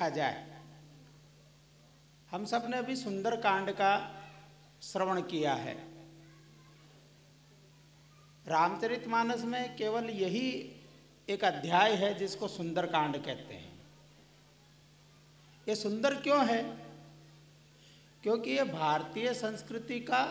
जाए। हम सब ने अभी सुंदरकांड का श्रवण किया है। रामचरितमानस में केवल यही एक अध्याय है जिसको सुंदरकांड कहते हैं। ये सुंदर क्यों है? क्योंकि ये भारतीय संस्कृति का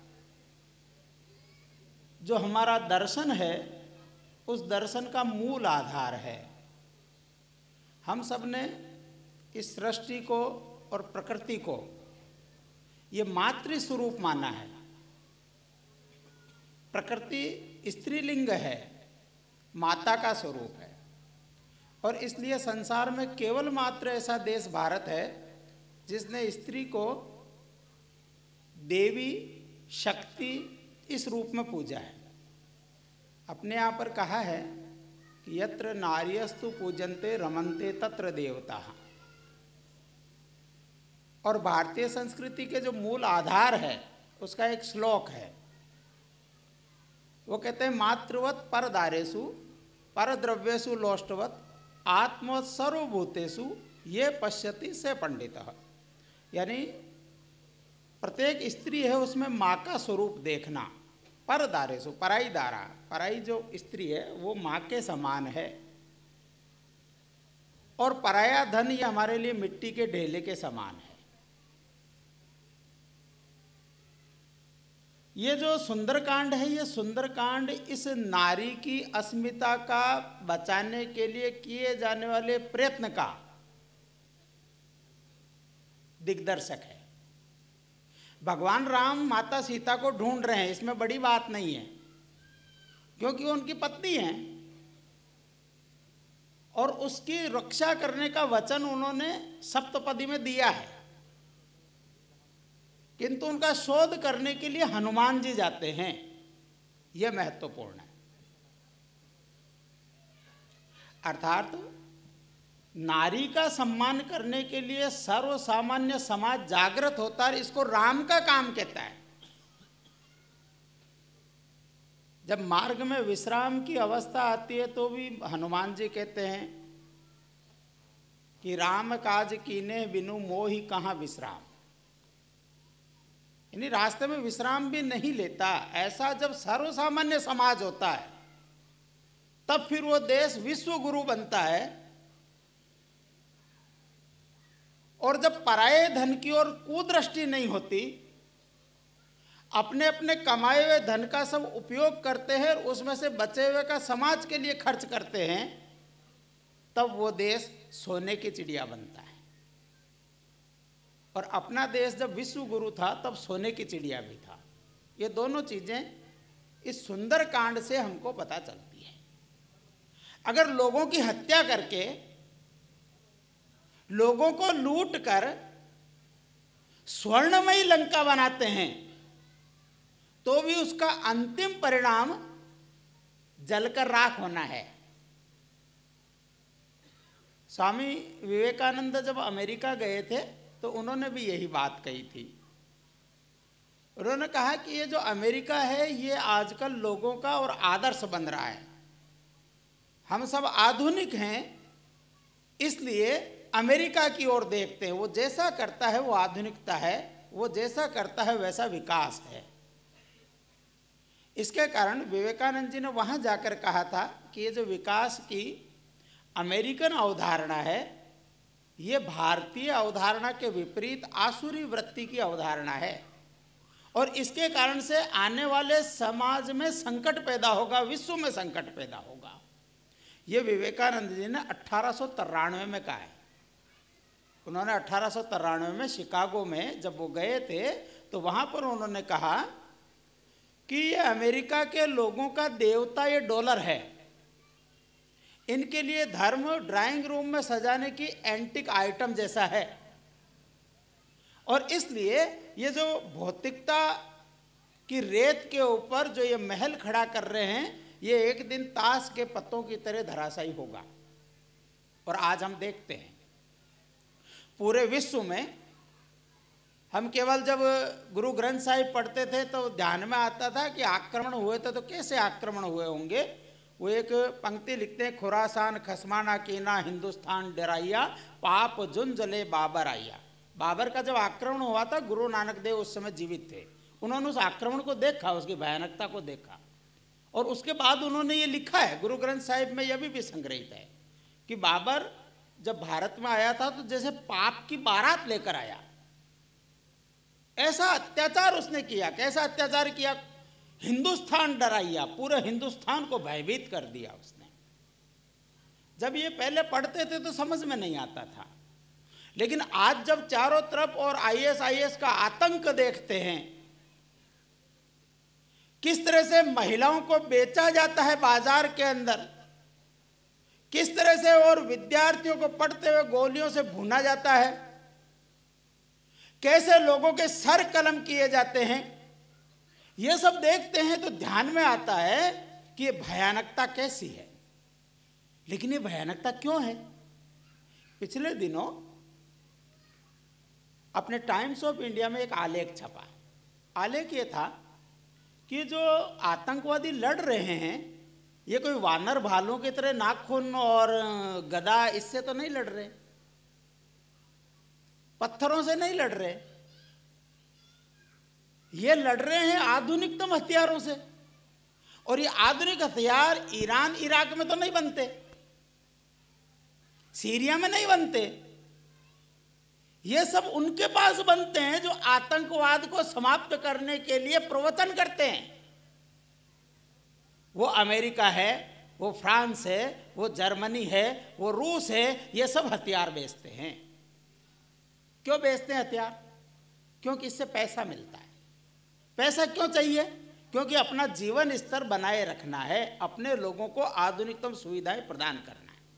जो हमारा दर्शन है, उस दर्शन का मूल आधार है। हम सब ने इस सृष्टि को और प्रकृति को ये मातृ स्वरूप माना है। प्रकृति स्त्रीलिंग है, माता का स्वरूप है, और इसलिए संसार में केवल मात्र ऐसा देश भारत है जिसने स्त्री को देवी शक्ति इस रूप में पूजा है। अपने यहाँ पर कहा है कि यत्र नार्यस्तु पूजन्ते रमन्ते तत्र देवता। और भारतीय संस्कृति के जो मूल आधार है उसका एक श्लोक है। वो कहते हैं मातृवत परदारेषु परद्रव्येषु लोष्टवत आत्मवत सर्वभूतेषु ये पश्यति से पंडितः। यानी प्रत्येक स्त्री है उसमें माँ का स्वरूप देखना। परदारेषु, पराई दारा, पराई जो स्त्री है वो माँ के समान है। और पराया धन ये हमारे लिए मिट्टी के ढेले के समान है। ये जो सुंदरकांड है, ये सुंदरकांड इस नारी की अस्मिता का बचाने के लिए किए जाने वाले प्रयत्न का दिग्दर्शक है। भगवान राम माता सीता को ढूंढ रहे हैं, इसमें बड़ी बात नहीं है, क्योंकि वो उनकी पत्नी है और उसकी रक्षा करने का वचन उन्होंने सप्तपदी में दिया है। किंतु उनका शोध करने के लिए हनुमान जी जाते हैं, यह महत्वपूर्ण है। अर्थात नारी का सम्मान करने के लिए सर्वसामान्य समाज जागृत होता है, इसको राम का काम कहता है। जब मार्ग में विश्राम की अवस्था आती है तो भी हनुमान जी कहते हैं कि राम काज कीने बिनु मोहि कहाँ विश्राम। यानी रास्ते में विश्राम भी नहीं लेता। ऐसा जब सर्वसामान्य समाज होता है तब फिर वो देश विश्व गुरु बनता है। और जब पराये धन की ओर कुदृष्टि नहीं होती, अपने अपने कमाए हुए धन का सब उपयोग करते हैं, उसमें से बचे हुए का समाज के लिए खर्च करते हैं, तब वो देश सोने की चिड़िया बनता है। और अपना देश जब विश्व गुरु था तब सोने की चिड़िया भी था। ये दोनों चीजें इस सुंदर कांड से हमको पता चलती है। अगर लोगों की हत्या करके, लोगों को लूट कर स्वर्णमयी लंका बनाते हैं तो भी उसका अंतिम परिणाम जलकर राख होना है। स्वामी विवेकानंद जब अमेरिका गए थे तो उन्होंने भी यही बात कही थी। उन्होंने कहा कि ये जो अमेरिका है ये आजकल लोगों का और आदर्श बन रहा है। हम सब आधुनिक हैं, इसलिए अमेरिका की ओर देखते हैं। वो जैसा करता है वो आधुनिकता है, वो जैसा करता है वैसा विकास है। इसके कारण विवेकानंद जी ने वहाँ जाकर कहा था कि ये जो विकास की अमेरिकन अवधारणा है, ये भारतीय अवधारणा के विपरीत आसुरी वृत्ति की अवधारणा है, और इसके कारण से आने वाले समाज में संकट पैदा होगा, विश्व में संकट पैदा होगा। ये विवेकानंद जी ने 1893 में कहा है। उन्होंने 1893 में शिकागो में जब वो गए थे तो वहाँ पर उन्होंने कहा कि ये अमेरिका के लोगों का देवता ये डॉलर है। इनके लिए धर्म ड्राइंग रूम में सजाने की एंटिक आइटम जैसा है, और इसलिए ये जो भौतिकता की रेत के ऊपर जो ये महल खड़ा कर रहे हैं, ये एक दिन ताश के पत्तों की तरह धराशायी होगा। और आज हम देखते हैं पूरे विश्व में, हम केवल जब गुरु ग्रंथ साहिब पढ़ते थे तो ध्यान में आता था कि आक्रमण हुए थे तो कैसे आक्रमण हुए होंगे। वो एक पंक्ति लिखते हैं, खुरासान खसमाना कीना हिंदुस्तान डराइया पाप जुन जले बाबर आइया। बाबर का जब आक्रमण हुआ था, गुरु नानक देव उस समय जीवित थे, उन्होंने उस आक्रमण को देखा, उसकी भयानकता को देखा, और उसके बाद उन्होंने ये लिखा है, गुरु ग्रंथ साहिब में यह भी संग्रहित है कि बाबर जब भारत में आया था तो जैसे पाप की बारात लेकर आया, ऐसा अत्याचार उसने किया। कैसा अत्याचार किया? हिंदुस्तान डराइया, पूरे हिंदुस्तान को भयभीत कर दिया उसने। जब ये पहले पढ़ते थे तो समझ में नहीं आता था, लेकिन आज जब चारों तरफ और आईएसआईएस का आतंक देखते हैं, किस तरह से महिलाओं को बेचा जाता है बाजार के अंदर, किस तरह से और विद्यार्थियों को पढ़ते हुए गोलियों से भूना जाता है, कैसे लोगों के सर कलम किए जाते हैं, ये सब देखते हैं तो ध्यान में आता है कि ये भयानकता कैसी है। लेकिन ये भयानकता क्यों है? पिछले दिनों अपने टाइम्स ऑफ इंडिया में एक आलेख छपा। आलेख ये था कि जो आतंकवादी लड़ रहे हैं, ये कोई वानर भालुओं की तरह नाखून और गदा इससे तो नहीं लड़ रहे, पत्थरों से नहीं लड़ रहे, ये लड़ रहे हैं आधुनिकतम हथियारों से। और ये आधुनिक हथियार ईरान इराक में तो नहीं बनते, सीरिया में नहीं बनते, ये सब उनके पास बनते हैं जो आतंकवाद को समाप्त करने के लिए प्रवचन करते हैं। वो अमेरिका है, वो फ्रांस है, वो जर्मनी है, वो रूस है, ये सब हथियार बेचते हैं। क्यों बेचते हैं हथियार? क्योंकि इससे पैसा मिलता है। पैसा क्यों चाहिए? क्योंकि अपना जीवन स्तर बनाए रखना है, अपने लोगों को आधुनिकतम सुविधाएं प्रदान करना है।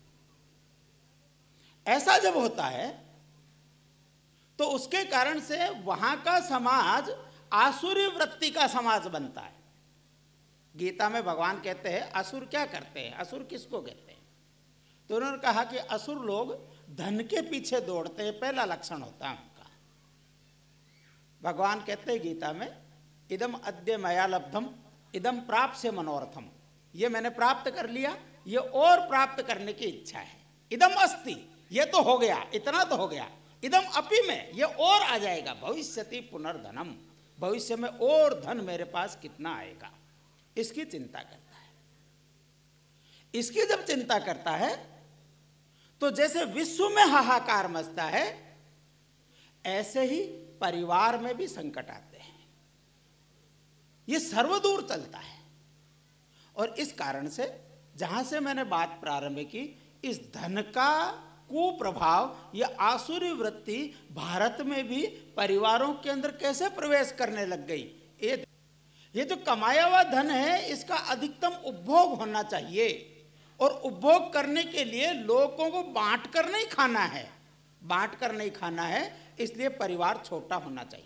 ऐसा जब होता है तो उसके कारण से वहां का समाज आसुरी वृत्ति का समाज बनता है। गीता में भगवान कहते हैं असुर क्या करते हैं, असुर किसको कहते हैं? तो उन्होंने कहा कि असुर लोग धन के पीछे दौड़ते हैं, पहला लक्षण होता है उनका। भगवान कहते हैं गीता में, इदम अद्य मया लब्धम इदम प्राप्त से मनोरथम, ये मैंने प्राप्त कर लिया, ये और प्राप्त करने की इच्छा है। इदम अस्ति, ये तो हो गया, इतना तो हो गया। इदम अपि में, ये और आ जाएगा। भविष्यति पुनर्धनम, भविष्य में और धन मेरे पास कितना आएगा, इसकी चिंता करता है। इसकी जब चिंता करता है तो जैसे विश्व में हाहाकार मचता है, ऐसे ही परिवार में भी संकट आते हैं। ये सर्वदूर चलता है। और इस कारण से जहां से मैंने बात प्रारंभ की, इस धन का कुप्रभाव, ये आसुरी वृत्ति भारत में भी परिवारों के अंदर कैसे प्रवेश करने लग गई। ये जो कमाया हुआ धन है, इसका अधिकतम उपभोग होना चाहिए, और उपभोग करने के लिए लोगों को बांट कर नहीं खाना है, बांट कर नहीं खाना है, इसलिए परिवार छोटा होना चाहिए।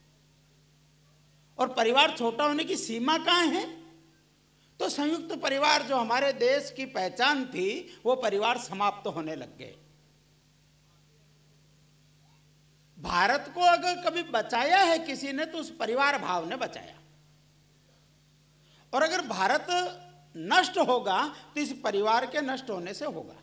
और परिवार छोटा होने की सीमा कहाँ है? तो संयुक्त परिवार जो हमारे देश की पहचान थी, वो परिवार समाप्त होने लग गए। भारत को अगर कभी बचाया है किसी ने, तो उस परिवार भाव ने बचाया। और अगर भारत नष्ट होगा तो इस परिवार के नष्ट होने से होगा।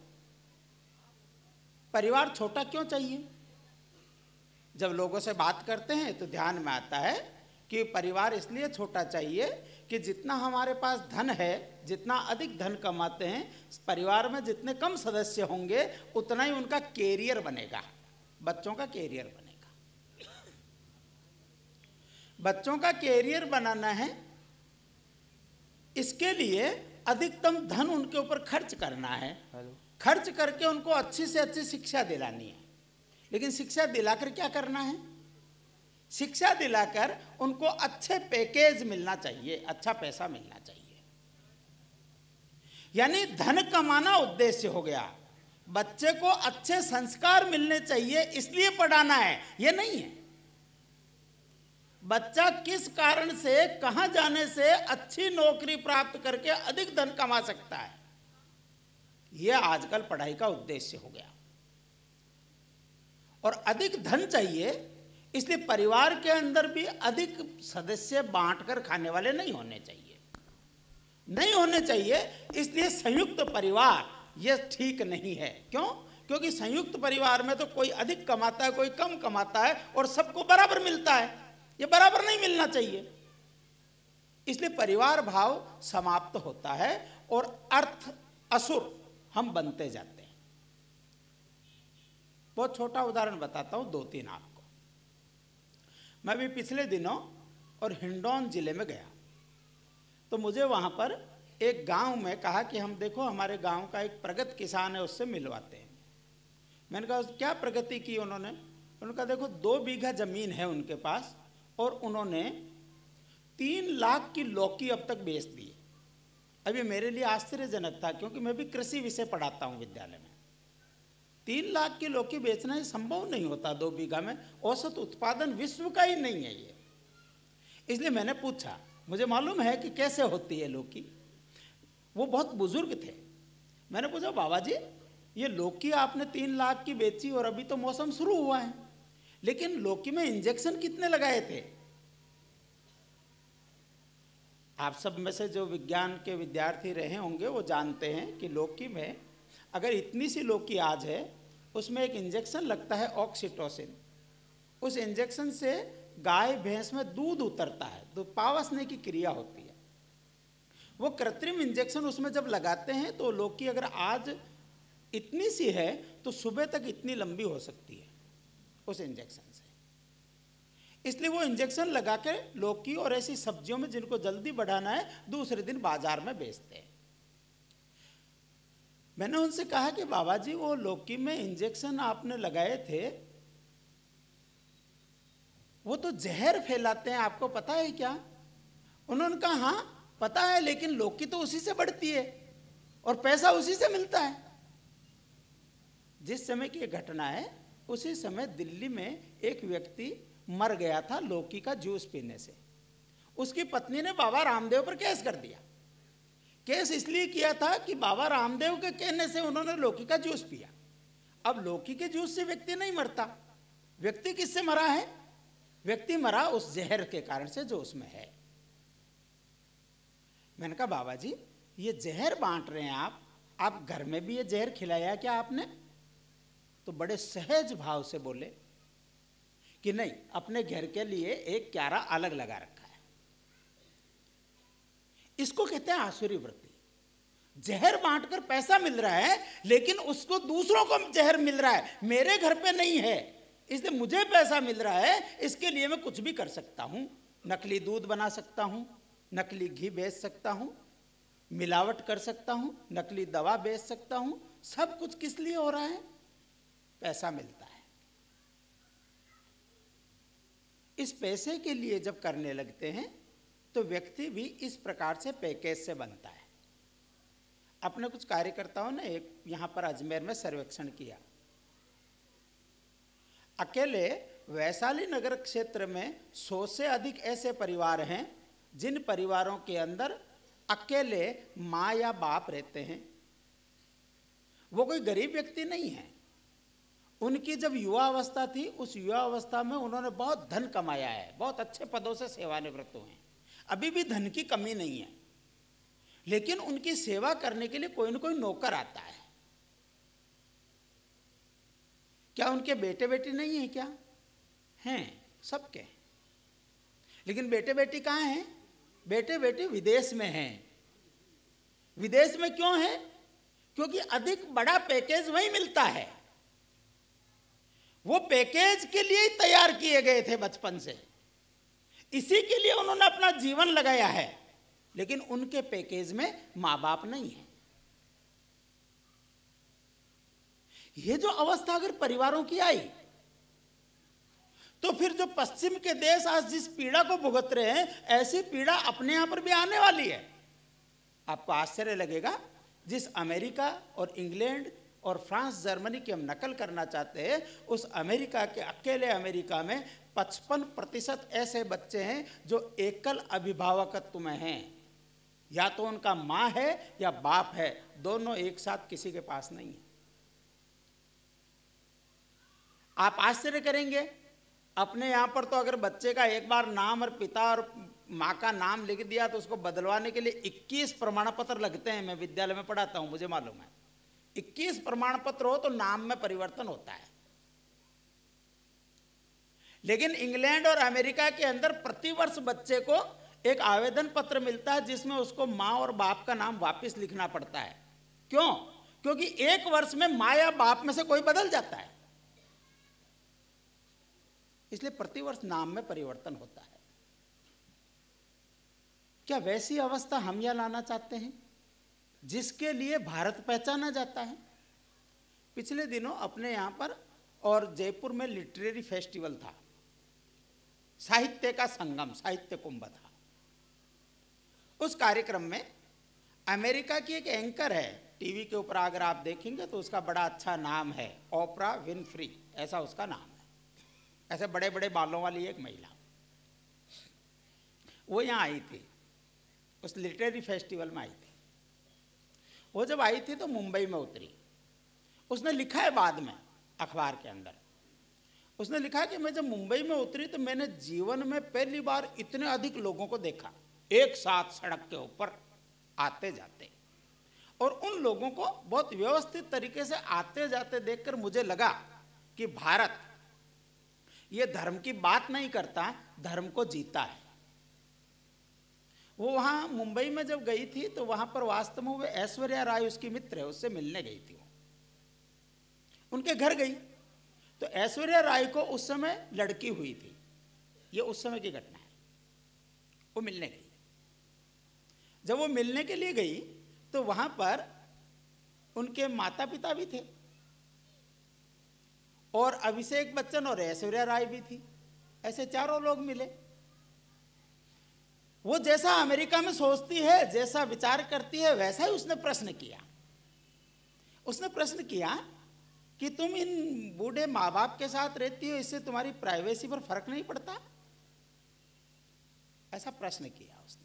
परिवार छोटा क्यों चाहिए? जब लोगों से बात करते हैं तो ध्यान में आता है कि परिवार इसलिए छोटा चाहिए कि जितना हमारे पास धन है, जितना अधिक धन कमाते हैं, परिवार में जितने कम सदस्य होंगे उतना ही उनका कैरियर बनेगा, बच्चों का कैरियर बनेगा। बच्चों का कैरियर बनाना है, इसके लिए अधिकतम धन उनके ऊपर खर्च करना है। खर्च करके उनको अच्छी से अच्छी शिक्षा दिलानी है। लेकिन शिक्षा दिलाकर क्या करना है? शिक्षा दिलाकर उनको अच्छे पैकेज मिलना चाहिए, अच्छा पैसा मिलना चाहिए। यानी धन कमाना उद्देश्य हो गया, बच्चे को अच्छे संस्कार मिलने चाहिए इसलिए पढ़ाना है, ये नहीं है। बच्चा किस कारण से, कहां जाने से अच्छी नौकरी प्राप्त करके अधिक धन कमा सकता है, यह आजकल पढ़ाई का उद्देश्य हो गया। और अधिक धन चाहिए, इसलिए परिवार के अंदर भी अधिक सदस्य बांटकर खाने वाले नहीं होने चाहिए। नहीं होने चाहिए। इसलिए संयुक्त परिवार ये ठीक नहीं है। क्यों? क्योंकि संयुक्त परिवार में तो कोई अधिक कमाता है, कोई कम कमाता है, और सबको बराबर मिलता है। ये बराबर नहीं मिलना चाहिए। इसलिए परिवार भाव समाप्त होता है और अर्थ असुर हम बनते जाते हैं। बहुत छोटा उदाहरण बताता हूं, 2-3 आपको। मैं भी पिछले दिनों और हिंडौन जिले में गया, तो मुझे वहां पर एक गांव में कहा कि हम देखो हमारे गांव का एक प्रगत किसान है, उससे मिलवाते हैं। मैंने कहा क्या प्रगति की उन्होंने? कहा देखो 2 बीघा जमीन है उनके पास, और उन्होंने 3 लाख की लौकी अब तक बेच दी है। अभी मेरे लिए आश्चर्यजनक था, क्योंकि मैं भी कृषि विषय पढ़ाता हूं विद्यालय में। 3 लाख की लौकी बेचना ये संभव नहीं होता 2 बीघा में। औसत उत्पादन विश्व का ही नहीं है ये। इसलिए मैंने पूछा, मुझे मालूम है कि कैसे होती है लौकी। वो बहुत बुजुर्ग थे। मैंने पूछा, बाबा जी ये लौकी आपने 3 लाख की बेची और अभी तो मौसम शुरू हुआ है, लेकिन लौकी में इंजेक्शन कितने लगाए थे? आप सब में से जो विज्ञान के विद्यार्थी रहे होंगे वो जानते हैं कि लौकी में अगर इतनी सी लौकी आज है, उसमें एक इंजेक्शन लगता है ऑक्सीटोसिन। उस इंजेक्शन से गाय भैंस में दूध उतरता है, तो पावसने की क्रिया होती है। वो कृत्रिम इंजेक्शन उसमें जब लगाते हैं तो लौकी अगर आज इतनी सी है तो सुबह तक इतनी लंबी हो सकती है उस इंजेक्शन से। इसलिए वो इंजेक्शन लगा के लौकी और ऐसी सब्जियों में जिनको जल्दी बढ़ाना है, दूसरे दिन बाजार में बेचते हैं। मैंने उनसे कहा कि बाबा जी वो लौकी में इंजेक्शन आपने लगाए थे, वो तो जहर फैलाते हैं, आपको पता है क्या? उन्होंने कहा हाँ पता है, लेकिन लौकी तो उसी से बढ़ती है और पैसा उसी से मिलता है। जिस समय की घटना है उसी समय दिल्ली में एक व्यक्ति मर गया था लौकी का जूस पीने से। उसकी पत्नी ने बाबा रामदेव पर केस कर दिया। केस इसलिए किया था कि बाबा रामदेव के कहने से उन्होंने लौकी का जूस पिया। अब लौकी के जूस से व्यक्ति नहीं मरता। व्यक्ति किससे मरा है? व्यक्ति मरा उस जहर के कारण से जो उसमें है। मैंने कहा बाबा जी ये जहर बांट रहे हैं आप घर में भी ये जहर खिलाया क्या आपने? तो बड़े सहज भाव से बोले कि नहीं, अपने घर के लिए एक क्यारा अलग लगा रखा है। इसको कहते हैं आसुरी वृत्ति। जहर बांटकर पैसा मिल रहा है, लेकिन उसको दूसरों को जहर मिल रहा है, मेरे घर पे नहीं है, इसलिए मुझे पैसा मिल रहा है, इसके लिए मैं कुछ भी कर सकता हूं। नकली दूध बना सकता हूं, नकली घी बेच सकता हूं, मिलावट कर सकता हूं, नकली दवा बेच सकता हूं। सब कुछ किस लिए हो रहा है? पैसा मिलता है। इस पैसे के लिए जब करने लगते हैं तो व्यक्ति भी इस प्रकार से पैकेज से बनता है। अपने कुछ कार्यकर्ताओं ने एक यहां पर अजमेर में सर्वेक्षण किया। अकेले वैशाली नगर क्षेत्र में 100 से अधिक ऐसे परिवार हैं जिन परिवारों के अंदर अकेले मां या बाप रहते हैं। वो कोई गरीब व्यक्ति नहीं है। उनकी जब युवा अवस्था थी, उस युवा अवस्था में उन्होंने बहुत धन कमाया है, बहुत अच्छे पदों से सेवानिवृत्त हुए हैं, अभी भी धन की कमी नहीं है, लेकिन उनकी सेवा करने के लिए कोई न कोई नौकर आता है। क्या उनके बेटे बेटी नहीं है क्या? हैं, सबके। लेकिन बेटे बेटी कहाँ हैं? बेटे बेटी विदेश में हैं। विदेश में क्यों है? क्योंकि अधिक बड़ा पैकेज वहीं मिलता है। वो पैकेज के लिए ही तैयार किए गए थे बचपन से, इसी के लिए उन्होंने अपना जीवन लगाया है, लेकिन उनके पैकेज में मां बाप नहीं है। ये जो अवस्था अगर परिवारों की आई, तो फिर जो पश्चिम के देश आज जिस पीड़ा को भुगत रहे हैं, ऐसी पीड़ा अपने यहां पर भी आने वाली है। आपको आश्चर्य लगेगा, जिस अमेरिका और इंग्लैंड और फ्रांस जर्मनी की हम नकल करना चाहते हैं, उस अमेरिका के अकेले अमेरिका में 55% ऐसे बच्चे हैं जो एकल अभिभावकत्व में हैं। या तो उनका मां है या बाप है, दोनों एक साथ किसी के पास नहीं है। आप आश्चर्य करेंगे, अपने यहां पर तो अगर बच्चे का एक बार नाम और पिता और माँ का नाम लिख दिया तो उसको बदलवाने के लिए 21 प्रमाण पत्र लगते हैं। मैं विद्यालय में पढ़ाता हूँ, मुझे मालूम है। 21 प्रमाण पत्र हो तो नाम में परिवर्तन होता है। लेकिन इंग्लैंड और अमेरिका के अंदर प्रतिवर्ष बच्चे को एक आवेदन पत्र मिलता है जिसमें उसको माँ और बाप का नाम वापस लिखना पड़ता है। क्यों? क्योंकि एक वर्ष में माँ या बाप में से कोई बदल जाता है, इसलिए प्रतिवर्ष नाम में परिवर्तन होता है। क्या वैसी अवस्था हम यहां लाना चाहते हैं जिसके लिए भारत पहचाना जाता है? पिछले दिनों अपने यहां पर और जयपुर में लिटरेरी फेस्टिवल था, साहित्य का संगम, साहित्य कुंभ था। उस कार्यक्रम में अमेरिका की एक एंकर है, टीवी के ऊपर अगर आप देखेंगे तो उसका बड़ा अच्छा नाम है, ओपरा विनफ्री, ऐसा उसका नाम है। ऐसे बड़े बड़े बालों वाली एक महिला, वो यहाँ आई थी, उस लिटरेरी फेस्टिवल में आई थी। वो जब आई थी तो मुंबई में उतरी। उसने लिखा है बाद में अखबार के अंदर, उसने लिखा कि मैं जब मुंबई में उतरी तो मैंने जीवन में पहली बार इतने अधिक लोगों को देखा एक साथ सड़क के ऊपर आते जाते, और उन लोगों को बहुत व्यवस्थित तरीके से आते जाते देखकर मुझे लगा कि भारत ये धर्म की बात नहीं करता, धर्म को जीता है। वो वहां मुंबई में जब गई थी तो वहां पर वास्तव में वो ऐश्वर्या राय उसकी मित्र है, उससे मिलने गई थी। वो उनके घर गई तो ऐश्वर्या राय को उस समय लड़की हुई थी, ये उस समय की घटना है। वो मिलने गई, जब वो मिलने के लिए गई तो वहां पर उनके माता पिता भी थे और अभिषेक बच्चन और ऐश्वर्या राय भी थी, ऐसे चारों लोग मिले। वो जैसा अमेरिका में सोचती है, जैसा विचार करती है, वैसा ही उसने प्रश्न किया। उसने प्रश्न किया कि तुम इन बूढ़े माँ बाप के साथ रहती हो, इससे तुम्हारी प्राइवेसी पर फर्क नहीं पड़ता? ऐसा प्रश्न किया उसने।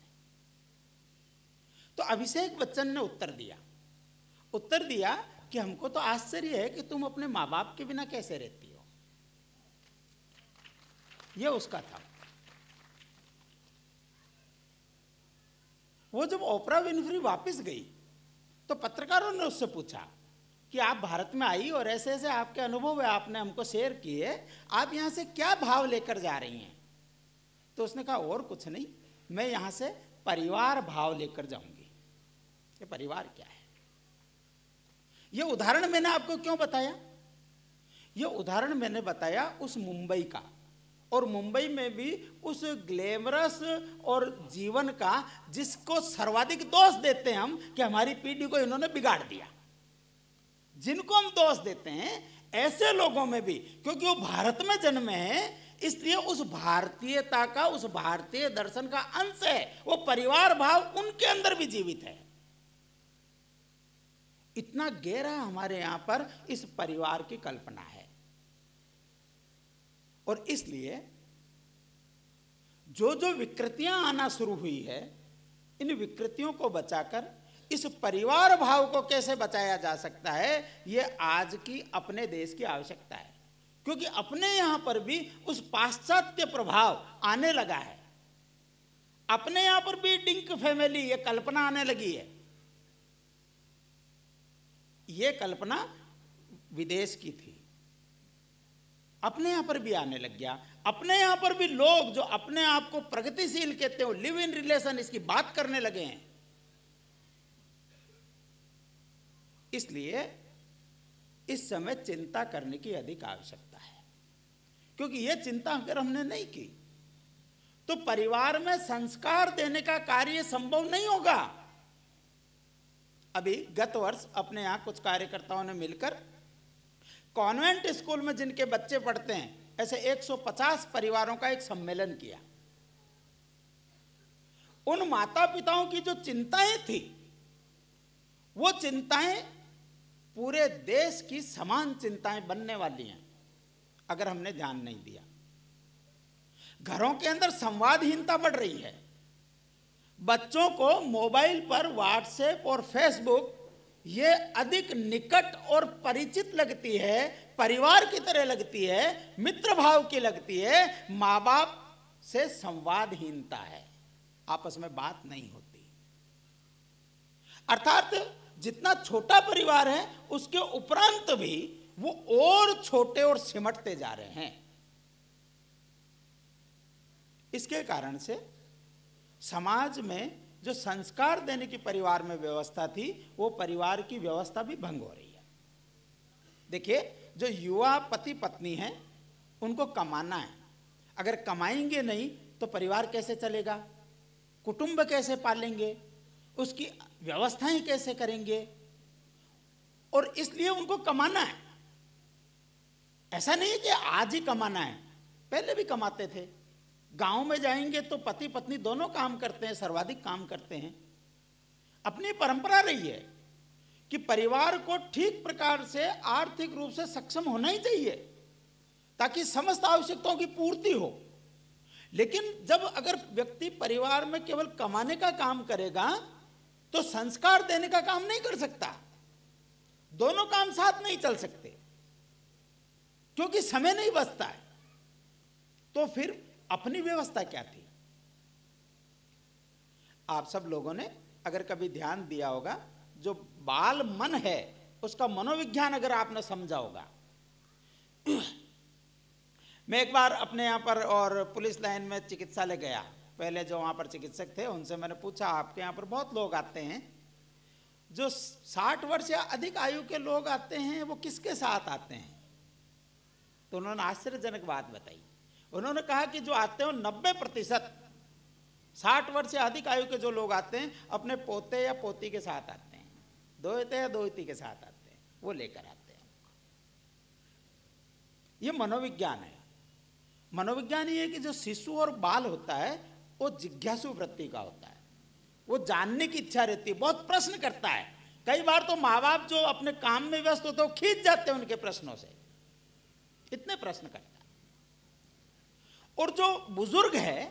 तो अभिषेक बच्चन ने उत्तर दिया कि हमको तो आश्चर्य है कि तुम अपने माँ बाप के बिना कैसे रहती हो। यह उसका था। वो जब ओपरा विनफ्री वापस गई तो पत्रकारों ने उससे पूछा कि आप भारत में आई और ऐसे ऐसे आपके अनुभव है, आपने हमको शेयर किए, आप यहां से क्या भाव लेकर जा रही हैं? तो उसने कहा और कुछ नहीं, मैं यहां से परिवार भाव लेकर जाऊंगी। ये परिवार क्या है? ये उदाहरण मैंने आपको क्यों बताया? ये उदाहरण मैंने बताया उस मुंबई का, और मुंबई में भी उस ग्लैमरस और जीवन का जिसको सर्वाधिक दोष देते हैं हम कि हमारी पीढ़ी को इन्होंने बिगाड़ दिया, जिनको हम दोष देते हैं ऐसे लोगों में भी, क्योंकि वो भारत में जन्मे हैं, इसलिए उस भारतीयता का, उस भारतीय दर्शन का अंश है। वो परिवार भाव उनके अंदर भी जीवित है। इतना गहरा हमारे यहां पर इस परिवार की कल्पना है, और इसलिए जो जो विकृतियां आना शुरू हुई है, इन विकृतियों को बचाकर इस परिवार भाव को कैसे बचाया जा सकता है, यह आज की अपने देश की आवश्यकता है। क्योंकि अपने यहां पर भी उस पाश्चात्य प्रभाव आने लगा है। अपने यहां पर भी डिंक फैमिली, यह कल्पना आने लगी है। यह कल्पना विदेश की थी, अपने यहां पर भी आने लग गया। अपने यहां पर भी लोग जो अपने आप को प्रगतिशील कहते हो, लिव इन रिलेशन, इसकी बात करने लगे हैं। इसलिए इस समय चिंता करने की अधिक आवश्यकता है, क्योंकि यह चिंता अगर हमने नहीं की तो परिवार में संस्कार देने का कार्य संभव नहीं होगा। अभी गत वर्ष अपने यहां कुछ कार्यकर्ताओं ने मिलकर कॉन्वेंट स्कूल में जिनके बच्चे पढ़ते हैं, ऐसे 150 परिवारों का एक सम्मेलन किया। उन माता पिताओं की जो चिंताएं थी, वो चिंताएं पूरे देश की समान चिंताएं बनने वाली हैं अगर हमने ध्यान नहीं दिया। घरों के अंदर संवादहीनता बढ़ रही है। बच्चों को मोबाइल पर व्हाट्सएप और फेसबुक ये अधिक निकट और परिचित लगती है, परिवार की तरह लगती है, मित्र भाव की लगती है। माँ बाप से संवादहीनता है। आपस में बात नहीं होती। अर्थात जितना छोटा परिवार है उसके उपरांत भी वो और छोटे और सिमटते जा रहे हैं। इसके कारण से समाज में जो संस्कार देने की परिवार में व्यवस्था थी, वो परिवार की व्यवस्था भी भंग हो रही है। देखिए, जो युवा पति पत्नी हैं उनको कमाना है, अगर कमाएंगे नहीं तो परिवार कैसे चलेगा, कुटुंब कैसे पालेंगे, उसकी व्यवस्थाएं कैसे करेंगे, और इसलिए उनको कमाना है। ऐसा नहीं है कि आज ही कमाना है, पहले भी कमाते थे। गांव में जाएंगे तो पति पत्नी दोनों काम करते हैं, सर्वाधिक काम करते हैं। अपनी परंपरा रही है कि परिवार को ठीक प्रकार से आर्थिक रूप से सक्षम होना ही चाहिए ताकि समस्त आवश्यकताओं की पूर्ति हो। लेकिन जब अगर व्यक्ति परिवार में केवल कमाने का काम करेगा तो संस्कार देने का काम नहीं कर सकता। दोनों काम साथ नहीं चल सकते क्योंकि समय नहीं बचता है। तो फिर अपनी व्यवस्था क्या थी? आप सब लोगों ने अगर कभी ध्यान दिया होगा, जो बाल मन है उसका मनोविज्ञान अगर आपने समझा होगा। मैं एक बार अपने यहाँ पर और पुलिस लाइन में चिकित्सालय गया, पहले जो वहाँ पर चिकित्सक थे उनसे मैंने पूछा, आपके यहाँ पर बहुत लोग आते हैं, जो 60 वर्ष या अधिक आयु के लोग आते हैं वो किसके साथ आते हैं? तो उन्होंने आश्चर्यजनक बात बताई। उन्होंने कहा कि जो आते हैं 90% 60 वर्ष से अधिक आयु के जो लोग आते हैं अपने पोते या पोती के साथ आते हैं, दोहते या दोहती के साथ आते हैं, वो लेकर आते हैं। ये मनोविज्ञान है। मनोविज्ञान ये है कि जो शिशु और बाल होता है वो जिज्ञासु वृत्ति का होता है, वो जानने की इच्छा रहती है, बहुत प्रश्न करता है। कई बार तो माँ बाप जो अपने काम में व्यस्त होते हैं वो खींच जाते हैं उनके प्रश्नों से, इतने प्रश्न करता है। और जो बुजुर्ग है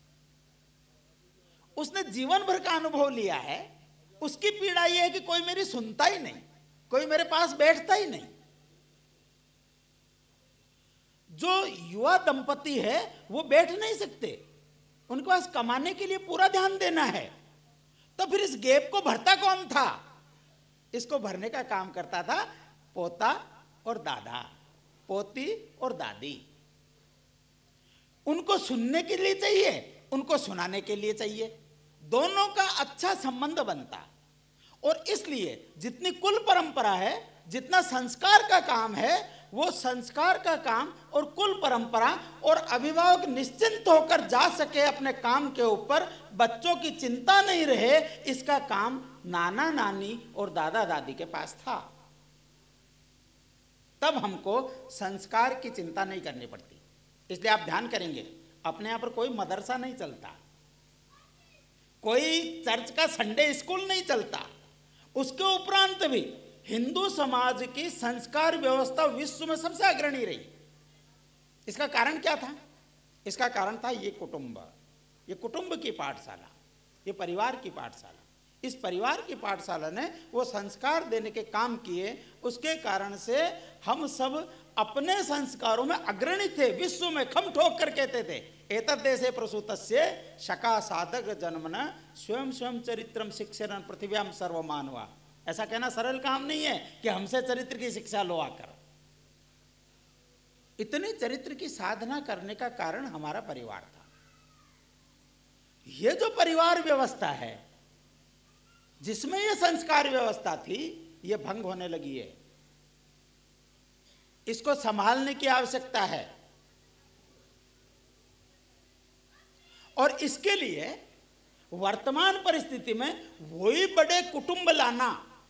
उसने जीवन भर का अनुभव लिया है, उसकी पीड़ा यह है कि कोई मेरी सुनता ही नहीं, कोई मेरे पास बैठता ही नहीं। जो युवा दंपति है वो बैठ नहीं सकते, उनके पास कमाने के लिए पूरा ध्यान देना है। तो फिर इस गैप को भरता कौन था? इसको भरने का काम करता था पोता और दादा, पोती और दादी। उनको सुनने के लिए चाहिए, उनको सुनाने के लिए चाहिए, दोनों का अच्छा संबंध बनता। और इसलिए जितनी कुल परंपरा है, जितना संस्कार का काम है, वो संस्कार का काम और कुल परंपरा और अभिभावक निश्चिंत होकर जा सके अपने काम के ऊपर, बच्चों की चिंता नहीं रहे, इसका काम नाना नानी और दादा दादी के पास था। तब हमको संस्कार की चिंता नहीं करनी पड़ती। इसलिए आप ध्यान करेंगे, अपने यहां पर कोई मदरसा नहीं चलता, कोई चर्च का संडे स्कूल नहीं चलता। उसके उपरांत भी हिंदू समाज की संस्कार व्यवस्था विश्व में सबसे अग्रणी रही। इसका कारण क्या था? इसका कारण था ये कुटुंब की पाठशाला, ये परिवार की पाठशाला। इस परिवार की पाठशाला ने वो संस्कार देने के काम किए, उसके कारण से हम सब अपने संस्कारों में अग्रणी थे। विश्व में खम ठोक कर कहते थे, एतद्देशे प्रसूतस्य शका साधक जन्मन स्वयं स्वयं चरित्रम शिक्षण पृथिव्याम सर्वमानवा। ऐसा कहना सरल काम नहीं है कि हमसे चरित्र की शिक्षा लो आकर। इतनी चरित्र की साधना करने का कारण हमारा परिवार था। ये जो परिवार व्यवस्था है जिसमें ये संस्कार व्यवस्था थी, ये भंग होने लगी है। इसको संभालने की आवश्यकता है। और इसके लिए वर्तमान परिस्थिति में वही बड़े कुटुंब लाना,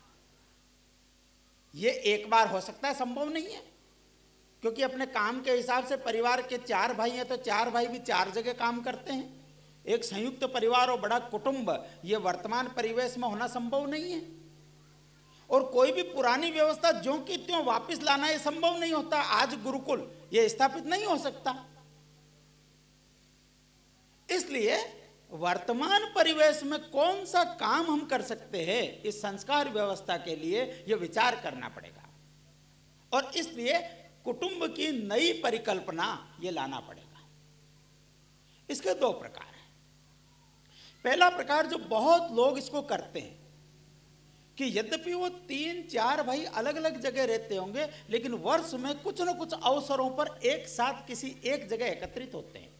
ये एक बार हो सकता है, संभव नहीं है। क्योंकि अपने काम के हिसाब से परिवार के 4 भाई हैं तो 4 भाई भी 4 जगह काम करते हैं। एक संयुक्त परिवार और बड़ा कुटुंब ये वर्तमान परिवेश में होना संभव नहीं है। और कोई भी पुरानी व्यवस्था ज्यों की त्यों वापस लाना ये संभव नहीं होता। आज गुरुकुल ये स्थापित नहीं हो सकता। इसलिए वर्तमान परिवेश में कौन सा काम हम कर सकते हैं, इस संस्कार व्यवस्था के लिए यह विचार करना पड़ेगा। और इसलिए कुटुंब की नई परिकल्पना ये लाना पड़ेगा। इसके 2 प्रकार हैं। पहला प्रकार जो बहुत लोग इसको करते हैं कि यद्यपि वो 3-4 भाई अलग अलग जगह रहते होंगे, लेकिन वर्ष में कुछ न कुछ अवसरों पर एक साथ किसी एक जगह एकत्रित होते हैं।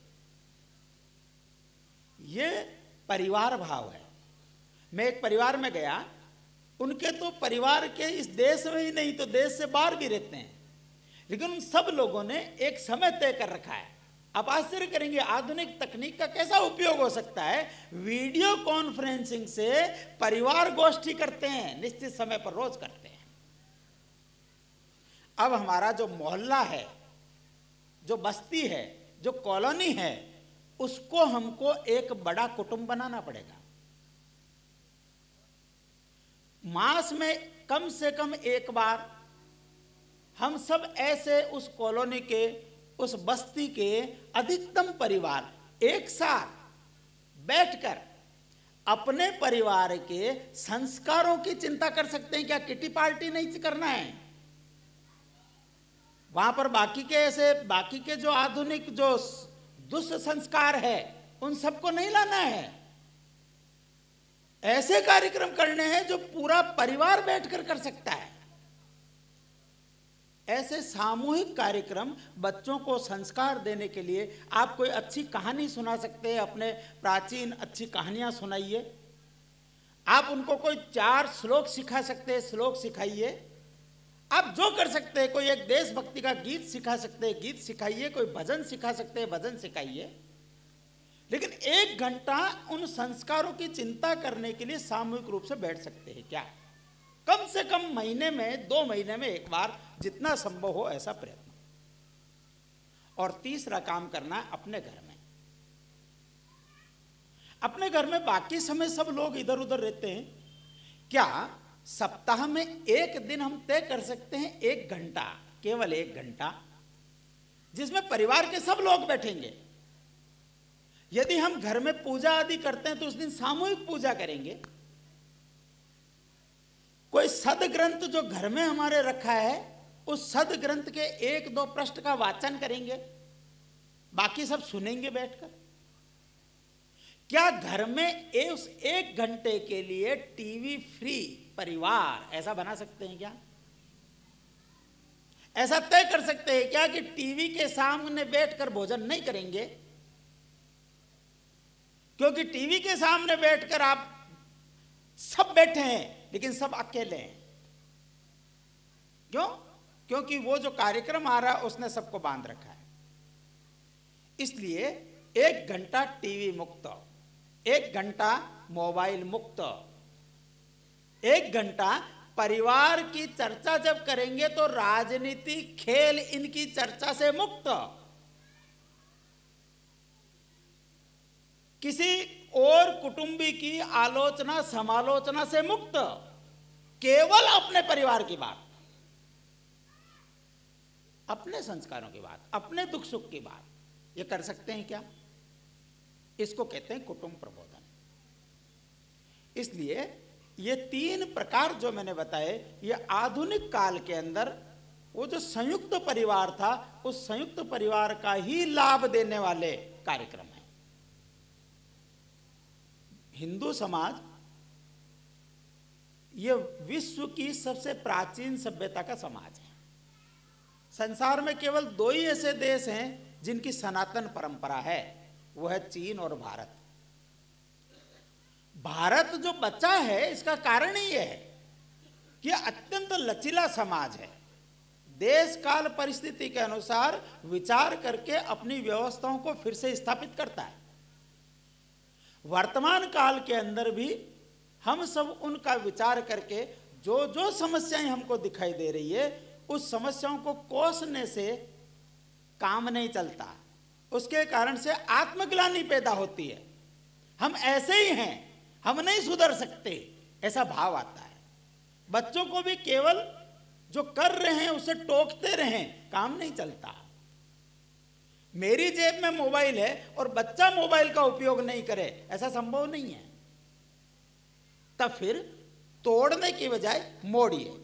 ये परिवार भाव है। मैं एक परिवार में गया, उनके तो परिवार के इस देश में ही नहीं तो देश से बाहर भी रहते हैं, लेकिन उन सब लोगों ने एक समय तय कर रखा है। आप आश्चर्य करेंगे आधुनिक तकनीक का कैसा उपयोग हो सकता है। वीडियो कॉन्फ्रेंसिंग से परिवार गोष्ठी करते हैं, निश्चित समय पर रोज करते हैं। अब हमारा जो मोहल्ला है, जो बस्ती है, जो कॉलोनी है, उसको हमको एक बड़ा कुटुंब बनाना पड़ेगा। मास में कम से कम एक बार हम सब ऐसे उस कॉलोनी के, उस बस्ती के अधिकतम परिवार एक साथ बैठकर अपने परिवार के संस्कारों की चिंता कर सकते हैं। क्या किटी पार्टी नहीं करना है? वहां पर बाकी के जो आधुनिक जो दुष्संस्कार है उन सबको नहीं लाना है। ऐसे कार्यक्रम करने हैं जो पूरा परिवार बैठकर कर सकता है। ऐसे सामूहिक कार्यक्रम बच्चों को संस्कार देने के लिए आप कोई अच्छी कहानी सुना सकते हैं, अपने प्राचीन अच्छी कहानियां सुनाइए। आप उनको कोई 4 श्लोक सिखा सकते हैं, श्लोक सिखाइए। आप जो कर सकते हैं, कोई एक देशभक्ति का गीत सिखा सकते हैं, गीत सिखाइए। कोई भजन सिखा सकते हैं, भजन सिखाइए। लेकिन 1 घंटा उन संस्कारों की चिंता करने के लिए सामूहिक रूप से बैठ सकते हैं क्या? कम से कम महीने में 2 महीने में एक बार, जितना संभव हो ऐसा प्रयत्न। और तीसरा काम करना है अपने घर में। अपने घर में बाकी समय सब लोग इधर उधर रहते हैं, क्या सप्ताह में एक दिन हम तय कर सकते हैं, 1 घंटा, केवल 1 घंटा, जिसमें परिवार के सब लोग बैठेंगे। यदि हम घर में पूजा आदि करते हैं तो उस दिन सामूहिक पूजा करेंगे। कोई सदग्रंथ जो घर में हमारे रखा है, उस सदग्रंथ के 1-2 पृष्ठ का वाचन करेंगे, बाकी सब सुनेंगे बैठकर। क्या घर में उस 1 घंटे के लिए टीवी फ्री परिवार ऐसा बना सकते हैं क्या? ऐसा तय कर सकते हैं क्या कि टीवी के सामने बैठकर भोजन नहीं करेंगे? क्योंकि टीवी के सामने बैठकर आप सब बैठे हैं लेकिन सब अकेले हैं। क्यों? क्योंकि वो जो कार्यक्रम आ रहा है उसने सबको बांध रखा है। इसलिए 1 घंटा टीवी मुक्त, 1 घंटा मोबाइल मुक्त, 1 घंटा परिवार की चर्चा जब करेंगे तो राजनीति, खेल, इनकी चर्चा से मुक्त, किसी और कुटुंबी की आलोचना समालोचना से मुक्त, केवल अपने परिवार की बात, अपने संस्कारों की बात, अपने दुख सुख की बात, ये कर सकते हैं क्या? इसको कहते हैं कुटुंब प्रबोधन। इसलिए ये 3 प्रकार जो मैंने बताए, ये आधुनिक काल के अंदर वो जो संयुक्त परिवार था, उस संयुक्त परिवार का ही लाभ देने वाले कार्यक्रम हैं। हिंदू समाज ये विश्व की सबसे प्राचीन सभ्यता का समाज है। संसार में केवल 2 ही ऐसे देश हैं जिनकी सनातन परंपरा है, वो है चीन और भारत। भारत जो बचा है इसका कारण ही है कि अत्यंत लचीला समाज है। देश काल परिस्थिति के अनुसार विचार करके अपनी व्यवस्थाओं को फिर से स्थापित करता है। वर्तमान काल के अंदर भी हम सब उनका विचार करके जो जो समस्याएं हमको दिखाई दे रही है, उस समस्याओं को कोसने से काम नहीं चलता। उसके कारण से आत्मग्लानि पैदा होती है। हम ऐसे ही हैं, हम नहीं सुधर सकते, ऐसा भाव आता है। बच्चों को भी केवल जो कर रहे हैं उसे टोकते रहें, काम नहीं चलता। मेरी जेब में मोबाइल है और बच्चा मोबाइल का उपयोग नहीं करे, ऐसा संभव नहीं है। तब फिर तोड़ने की बजाय मोड़िए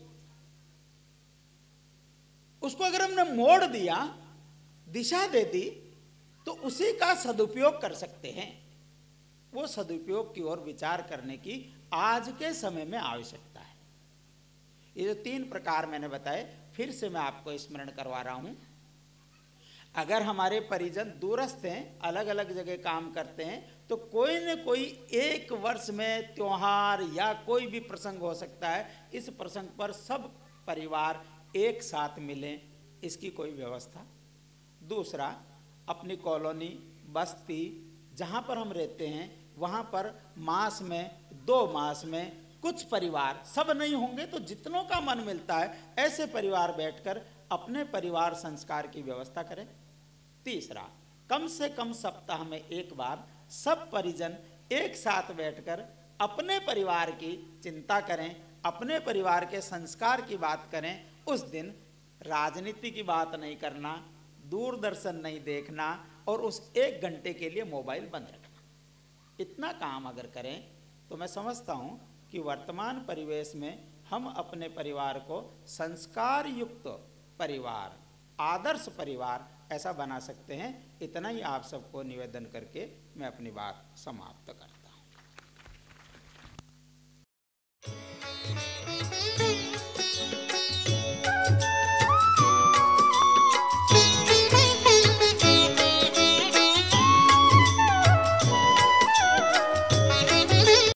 उसको। अगर हमने मोड़ दिया, दिशा दे दी, तो उसी का सदुपयोग कर सकते हैं। वो सदुपयोग की ओर विचार करने की आज के समय में आवश्यकता है। ये जो 3 प्रकार मैंने बताए, फिर से मैं आपको स्मरण करवा रहा हूँ। अगर हमारे परिजन दूरस्थ हैं, अलग अलग जगह काम करते हैं, तो कोई न कोई एक वर्ष में त्योहार या कोई भी प्रसंग हो सकता है, इस प्रसंग पर सब परिवार एक साथ मिलें, इसकी कोई व्यवस्था। दूसरा, अपनी कॉलोनी, बस्ती जहाँ पर हम रहते हैं, वहाँ पर मास में 2 मास में कुछ परिवार, सब नहीं होंगे तो जितनों का मन मिलता है, ऐसे परिवार बैठकर अपने परिवार संस्कार की व्यवस्था करें। तीसरा, कम से कम सप्ताह में एक बार सब परिजन एक साथ बैठकर अपने परिवार की चिंता करें, अपने परिवार के संस्कार की बात करें। उस दिन राजनीति की बात नहीं करना, दूरदर्शन नहीं देखना और उस 1 घंटे के लिए मोबाइल बंद रखना। इतना काम अगर करें तो मैं समझता हूँ कि वर्तमान परिवेश में हम अपने परिवार को संस्कार युक्त परिवार, आदर्श परिवार ऐसा बना सकते हैं। इतना ही आप सबको निवेदन करके मैं अपनी बात समाप्त करता हूँ।